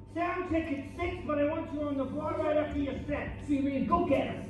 Sound check at 6, but I want you on the board right after your set. See you, man. Go get him.